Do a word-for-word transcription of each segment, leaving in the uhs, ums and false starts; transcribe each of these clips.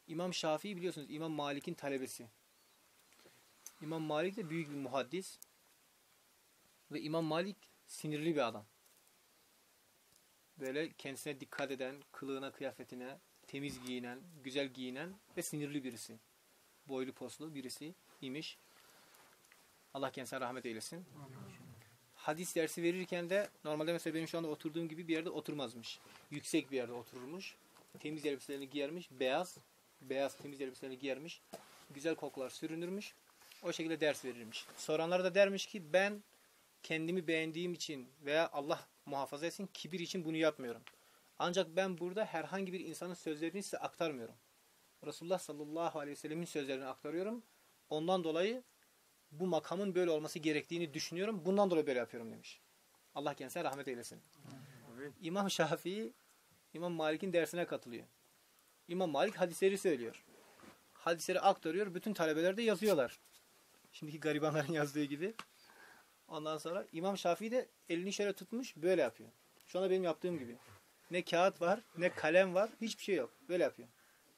İmam Şafii biliyorsunuz İmam Malik'in talebesi. İmam Malik de büyük bir muhaddis. Ve İmam Malik sinirli bir adam. Böyle kendisine dikkat eden, kılığına, kıyafetine, temiz giyinen, güzel giyinen ve sinirli birisi. Boylu poslu birisi imiş. Allah kendisine rahmet eylesin. Hadis dersi verirken de normalde mesela benim şu anda oturduğum gibi bir yerde oturmazmış. Yüksek bir yerde otururmuş. Temiz elbiselerini giyermiş. Beyaz. Beyaz temiz elbiselerini giyermiş. Güzel kokular sürünürmüş. O şekilde ders verirmiş. Soranlar da dermiş ki ben kendimi beğendiğim için veya Allah muhafaza etsin kibir için bunu yapmıyorum. Ancak ben burada herhangi bir insanın sözlerini size aktarmıyorum. Resulullah sallallahu aleyhi ve sellemin sözlerini aktarıyorum. Ondan dolayı bu makamın böyle olması gerektiğini düşünüyorum. Bundan dolayı böyle yapıyorum demiş. Allah kendisine rahmet eylesin. Evet. İmam Şafii, İmam Malik'in dersine katılıyor. İmam Malik hadisleri söylüyor. Hadisleri aktarıyor. Bütün talebeler de yazıyorlar. Şimdiki garibanların yazdığı gibi. Ondan sonra İmam Şafii de elini şöyle tutmuş. Böyle yapıyor. Şu anda benim yaptığım gibi. Ne kağıt var, ne kalem var. Hiçbir şey yok. Böyle yapıyor.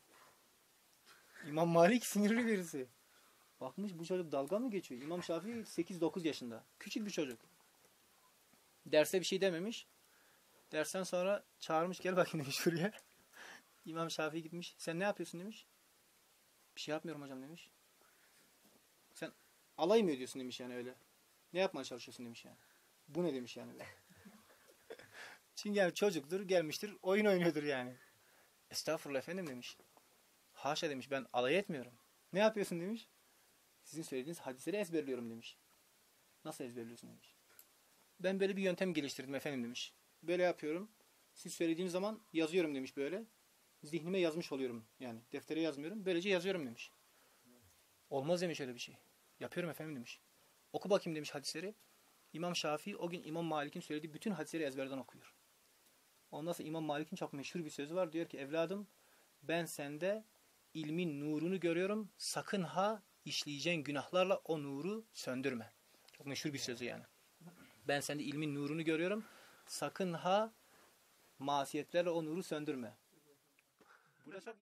İmam Malik sinirli birisi. Bakmış bu çocuk dalga mı geçiyor? İmam Şafii sekiz dokuz yaşında. Küçük bir çocuk. Derse bir şey dememiş. Dersten sonra çağırmış gel bakayım demiş şuraya. İmam Şafii gitmiş. Sen ne yapıyorsun demiş. Bir şey yapmıyorum hocam demiş. Sen alay mı ediyorsun demiş yani öyle. Ne yapmaya çalışıyorsun demiş yani. Bu ne demiş yani. Çünkü yani çocuktur gelmiştir oyun oynuyordur yani. Estağfurullah efendim demiş. Haşa demiş ben alay etmiyorum. Ne yapıyorsun demiş. Sizin söylediğiniz hadisleri ezberliyorum demiş. Nasıl ezberliyorsun demiş. Ben böyle bir yöntem geliştirdim efendim demiş. Böyle yapıyorum. Siz söylediğiniz zaman yazıyorum demiş böyle. Zihnime yazmış oluyorum. Yani deftere yazmıyorum. Böylece yazıyorum demiş. Olmaz demiş öyle bir şey. Yapıyorum efendim demiş. Oku bakayım demiş hadisleri. İmam Şafii o gün İmam Malik'in söylediği bütün hadisleri ezberden okuyor. Ondan sonra İmam Malik'in çok meşhur bir sözü var. Diyor ki evladım ben sende ilmin nurunu görüyorum. Sakın ha işleyeceğin günahlarla o nuru söndürme. Çok meşhur bir sözü yani. Ben sende ilmin nurunu görüyorum. Sakın ha masiyetlerle o nuru söndürme. Burada çok